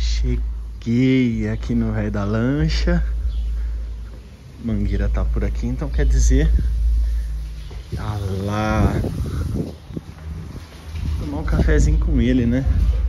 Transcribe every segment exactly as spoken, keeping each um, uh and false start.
Cheguei aqui no Velho da Lancha. Mangueira tá por aqui, então quer dizer... Tá lá. Vou tomar um cafezinho com ele, né?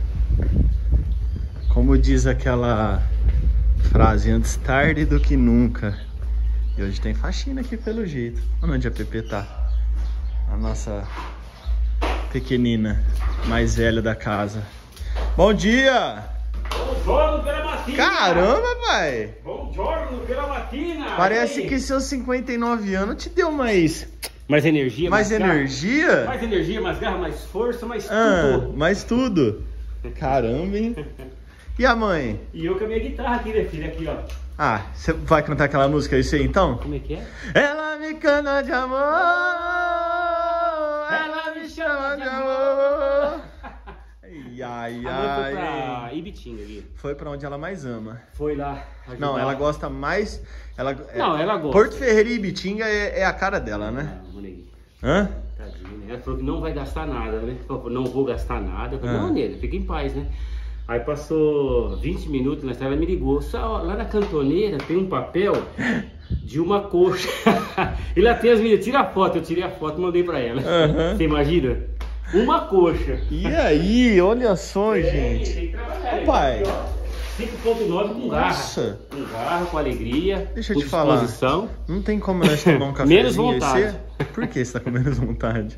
Como diz aquela frase, antes tarde do que nunca. E hoje tem faxina aqui pelo jeito. Olha onde a Pepe tá. A nossa pequenina, mais velha da casa. Bom dia! Bom giorno pela matina! Caramba, pai! Bom giorno pela matina! Parece que seus cinquenta e nove anos te deu mais... Mais energia, mais, mais energia? Garra, mais energia, mais garra, mais força, mais ah, tudo. Mais tudo. Caramba, hein? E a mãe? E eu com a minha guitarra aqui, né, filho? Aqui, ó. Ah, você vai cantar aquela música aí, você então? Como é que é? Ela me canta de amor, ela me chama de amor. Ai, ai, a mãe foi ai. pra Ibitinga aqui. Foi pra onde ela mais ama. Foi lá ajudar. Não, ela gosta mais... Ela, não, ela gosta. Porto Ferreira e Ibitinga é, é a cara dela, né? Não, moleque. Hã? Tadinha, né? Ela falou que não vai gastar nada, né? Falou, não vou gastar nada. Eu falei, ah. não, nele, fica em paz, né? Aí passou vinte minutos, né? Ela me ligou. Só lá na cantoneira tem um papel de uma coxa. E lá tem as meninas, tira a foto. Eu tirei a foto e mandei pra ela. Uhum. Você imagina? Uma coxa. E aí, olha só, é, gente. Tem que trabalhar. Ô, pai. cinco ponto nove com garra. Nossa. Com garra, com alegria. Deixa eu com te falar. Não tem como nós tomar um cafezinho. Menos vontade. Você... Por que você tá com menos vontade?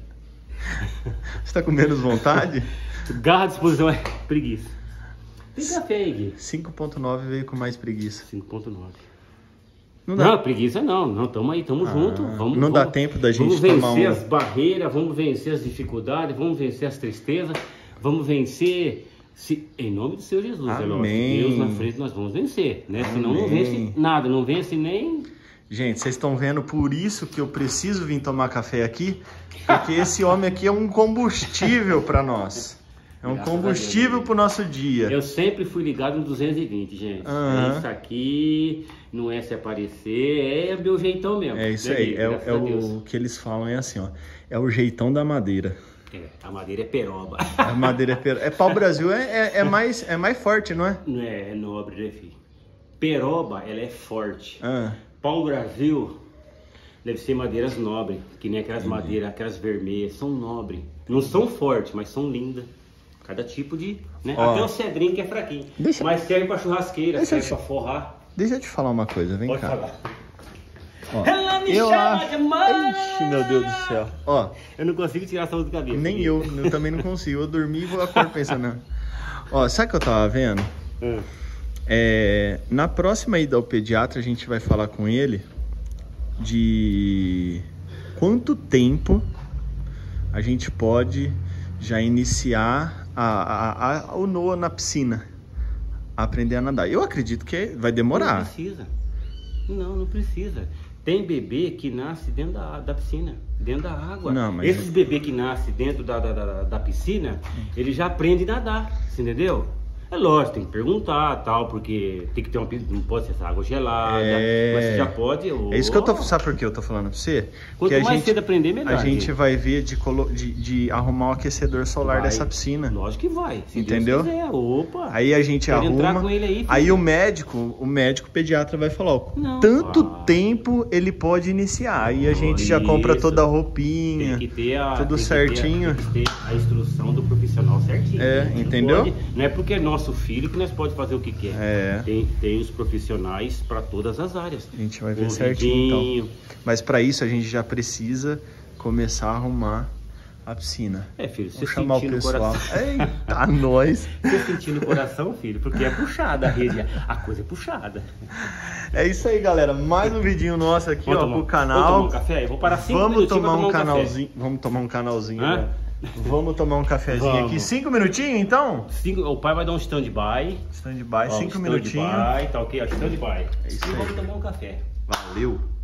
Você tá com menos vontade? Garra, disposição, é preguiça. Tem café aí, Gui. cinco ponto nove veio com mais preguiça. cinco ponto nove. Não, não, preguiça não. Não, tamo aí, tamo ah, junto. Vamos, não vamos, dá tempo da gente vamos vencer tomar um... as barreiras, vamos vencer as dificuldades, vamos vencer as tristezas, vamos vencer... Se, em nome do Senhor Jesus, Amém. É lógico. Deus na frente nós vamos vencer, né? Senão não vence nada, não vence nem... Gente, vocês estão vendo por isso que eu preciso vir tomar café aqui, porque esse homem aqui é um combustível para nós. É um Graças combustível para o nosso dia. Eu sempre fui ligado no duzentos e vinte, gente. Uhum. É isso aqui, não é se aparecer, é meu jeitão mesmo. É isso né, aí, é, é o que eles falam, é assim, ó. É o jeitão da madeira. É, a madeira é peroba. A madeira é peroba. É pau-brasil, é, é, é, mais, é mais forte, não é? Não é, é nobre, né, filho? Peroba, ela é forte. Ah. Pau-brasil deve ser madeiras nobres, que nem aquelas Entendi. madeiras, aquelas vermelhas, são nobres. Não são fortes, mas são lindas. Cada tipo de... Né? Até o cedrinho que é fraquinho. Deixa... Mas serve pra churrasqueira, deixa serve te... pra forrar. Deixa eu te falar uma coisa, vem Pode cá. falar. Ó, ela me eu chama acho... de mãe. Ixi, meu Deus do céu. Ó, eu não consigo tirar essa luz da cabeça. Nem eu, eu também não consigo. Eu dormi e vou acordar pensando. Ó, sabe o que eu tava vendo? Hum. É, na próxima ida ao pediatra, a gente vai falar com ele de quanto tempo a gente pode já iniciar a, a, a, o Noah na piscina, a aprender a nadar. Eu acredito que vai demorar. Não precisa. Não, não precisa. Tem bebê que nasce dentro da, da piscina, dentro da água. Não, mas... Esses bebês que nascem dentro da, da, da, da piscina, eles já aprendem a nadar, você entendeu? É lógico, tem que perguntar tal, porque tem que ter uma não pode ser essa água gelada, é... mas você já pode... Oh... É isso que eu tô... Sabe por que eu tô falando pra você? Quanto que a mais gente, cedo aprender, melhor. A gente vai ver de, colo... de, de arrumar um aquecedor solar vai. dessa piscina. Lógico que vai, se entendeu? Deus quiser. Opa! Aí a gente Quero arruma, entrar com ele aí, aí o médico, o médico pediatra vai falar, ó, não, tanto ah. tempo ele pode iniciar. Aí a gente oh, já isso. compra toda a roupinha, tem que ter a, tudo tem certinho. Que ter, tem que ter a instrução do profissional certinho. É, entendeu? Não, pode, não é porque é nosso filho que nós pode fazer o que quer. É. Tem, tem os profissionais para todas as áreas. A gente vai ver um certinho então. Mas para isso a gente já precisa começar a arrumar a piscina. É, filho, você chamar o pessoal. Eita, nós. Você sentiu no coração, filho, porque é puxada a rede, a coisa é puxada. É isso aí, galera. Mais um vidinho nosso aqui, vamos ó, tomar, pro canal. Vamos tomar um café? Eu vou parar cinco vamos tomar um, tomar um canalzinho. Café. Vamos tomar um canalzinho. Né? Vamos tomar um cafezinho vamos. aqui. Cinco minutinhos, então? Cinco, o pai vai dar um stand-by. Stand-by, cinco stand minutinhos. Stand-by, tá ok? Stand-by. É isso e aí. vamos tomar um café. Valeu.